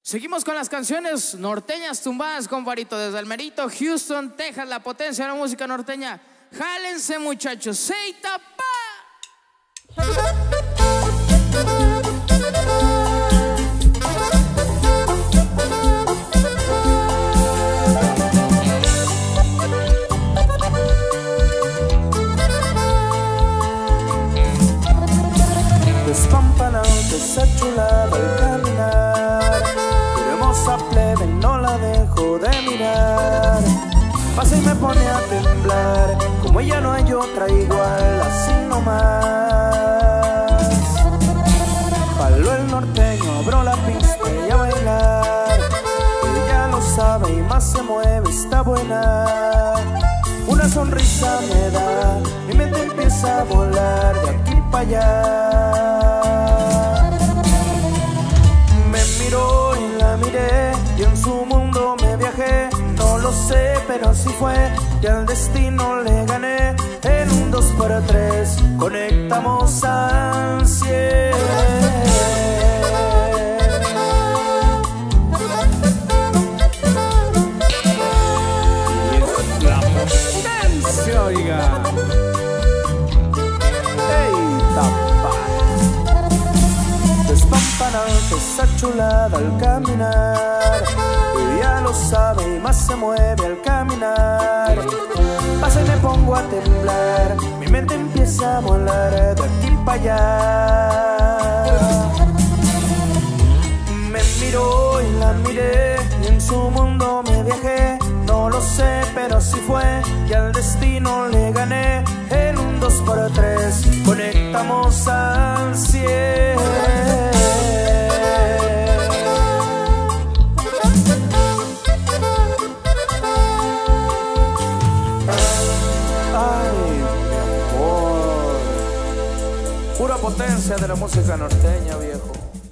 Seguimos con las canciones norteñas tumbadas, compadrito, desde el merito Houston, Texas, la potencia de la música norteña. Jálense, muchachos, ¡Seita pa! Despampanante esa chulada al caminar, pero hermosa plebe no la dejo de mirar. Pasa y me pone a temblar, como ella no hay otra igual, así nomás. Palo el norteño, abro la pista y a bailar. Ella lo sabe y más se mueve, está buena. Una sonrisa me da, mi mente empieza a volar de aquí para allá. Me miró y la miré y en su mundo me viajé. No lo sé, pero así fue y al destino le gané. En un 2x3 conectamos al 100. Oiga. Despampanante esa chulada al caminar, ella lo sabe y más se mueve al caminar. Pasa y me pongo a temblar, mi mente empieza a volar de aquí para allá. Me miró y la miré y en su mundo me viajé. No lo sé, pero así fue y al destino le gané. En un 2x3 conectamos al 100. Ay, mi amor, pura potencia de la música norteña, viejo.